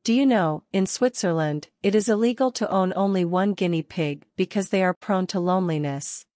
Do you know, in Switzerland, it is illegal to own only one guinea pig because they are prone to loneliness.